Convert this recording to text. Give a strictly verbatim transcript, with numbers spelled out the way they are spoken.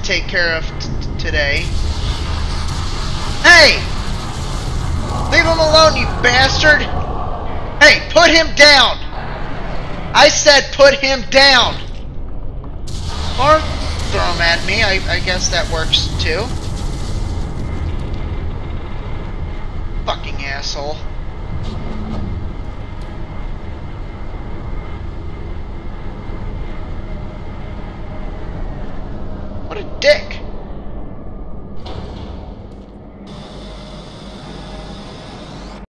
take care of t today. Hey! Leave him alone, you bastard! Hey, put him down! I said put him down! Or throw him at me, I, I guess that works too. Fucking asshole.